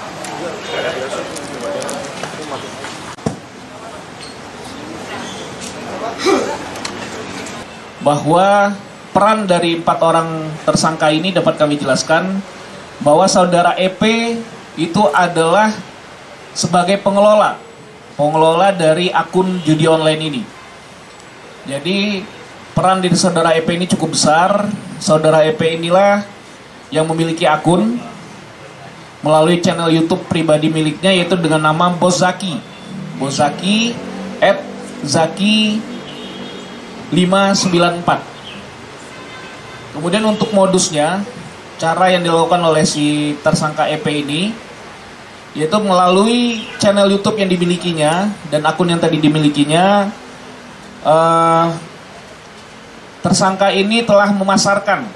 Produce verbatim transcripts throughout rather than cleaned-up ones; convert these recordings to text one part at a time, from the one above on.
Bahwa peran dari empat orang tersangka ini dapat kami jelaskan bahwa saudara E P itu adalah sebagai pengelola, pengelola dari akun judi online ini. Jadi peran dari saudara E P ini cukup besar. Saudara E P inilah yang memiliki akun melalui channel YouTube pribadi miliknya, yaitu dengan nama Bos Zaki, Bos Zaki at Zaki lima sembilan empat. Kemudian untuk modusnya, cara yang dilakukan oleh si tersangka E P ini yaitu melalui channel YouTube yang dimilikinya dan akun yang tadi dimilikinya. uh, Tersangka ini telah memasarkan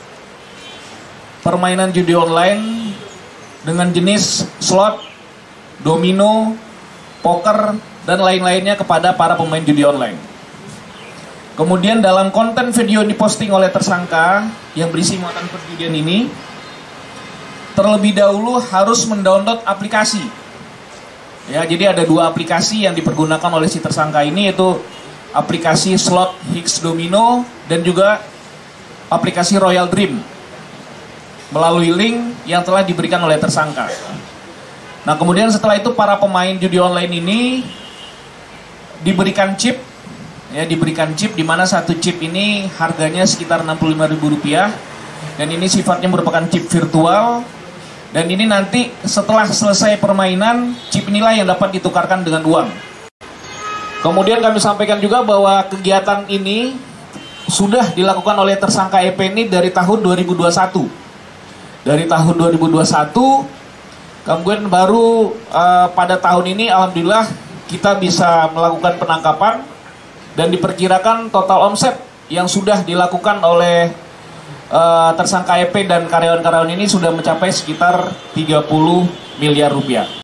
permainan judi online dengan jenis slot, domino, poker, dan lain-lainnya kepada para pemain judi online. Kemudian dalam konten video yang diposting oleh tersangka yang berisi muatan perjudian ini, terlebih dahulu harus mendownload aplikasi. Ya, jadi ada dua aplikasi yang dipergunakan oleh si tersangka ini, yaitu aplikasi slot Hicks Domino dan juga aplikasi Royal Dream melalui link yang telah diberikan oleh tersangka. Nah, kemudian setelah itu para pemain judi online ini diberikan chip, ya diberikan chip di mana satu chip ini harganya sekitar enam puluh lima ribu rupiah dan ini sifatnya merupakan chip virtual, dan ini nanti setelah selesai permainan chip inilah yang dapat ditukarkan dengan uang. Kemudian kami sampaikan juga bahwa kegiatan ini sudah dilakukan oleh tersangka E P ini dari tahun dua ribu dua puluh satu. Dari tahun dua ribu dua puluh satu, kemudian baru uh, pada tahun ini alhamdulillah kita bisa melakukan penangkapan dan diperkirakan total omset yang sudah dilakukan oleh uh, tersangka E P dan karyawan-karyawan ini sudah mencapai sekitar tiga puluh miliar rupiah.